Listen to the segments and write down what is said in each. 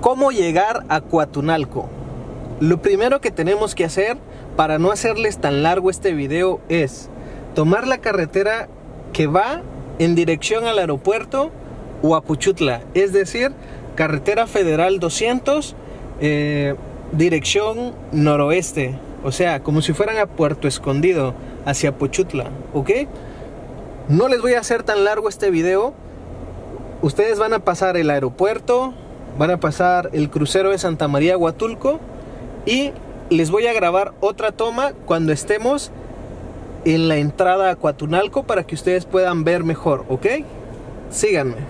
¿Cómo llegar a Coatunalco? Lo primero que tenemos que hacer para no hacerles tan largo este video es tomar la carretera que va en dirección al aeropuerto o a Pochutla, es decir, carretera federal 200, dirección noroeste, o sea, como si fueran a Puerto Escondido, hacia Pochutla, ¿ok? No les voy a hacer tan largo este video. Ustedes van a pasar el aeropuerto, van a pasar el crucero de Santa María Huatulco y les voy a grabar otra toma cuando estemos en la entrada a Coatunalco para que ustedes puedan ver mejor, ¿ok? Síganme.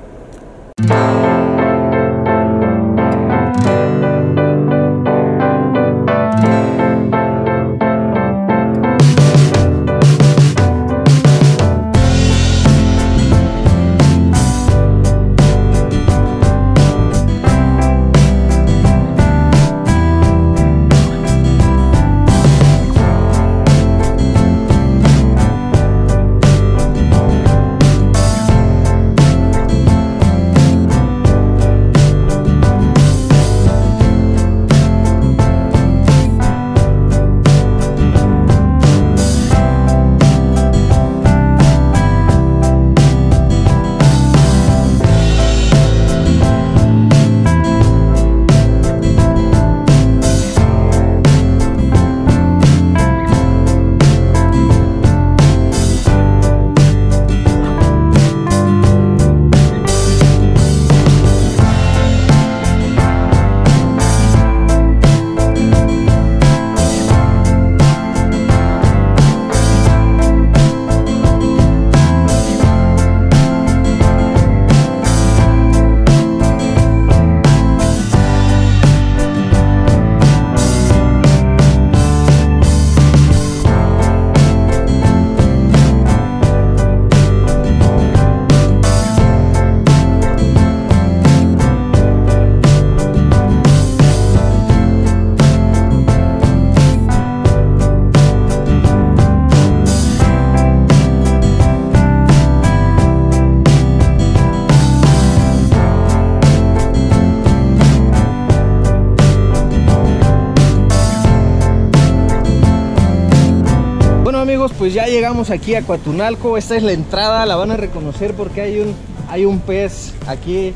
Amigos, pues ya llegamos aquí a Coatunalco. Esta es la entrada, la van a reconocer porque hay un pez aquí.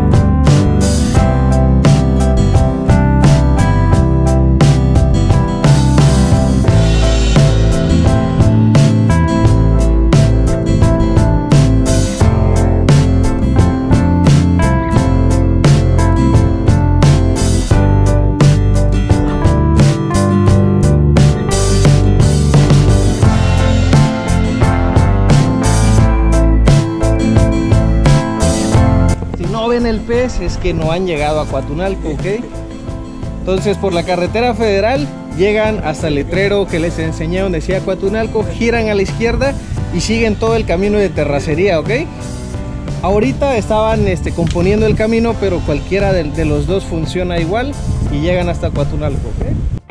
Ven el pez, es que no han llegado a Coatunalco, ¿ok? Entonces por la carretera federal llegan hasta el letrero que les enseñé donde decía Coatunalco, giran a la izquierda y siguen todo el camino de terracería, ¿ok? Ahorita estaban componiendo el camino, pero cualquiera de los dos funciona igual y llegan hasta Coatunalco, ¿ok?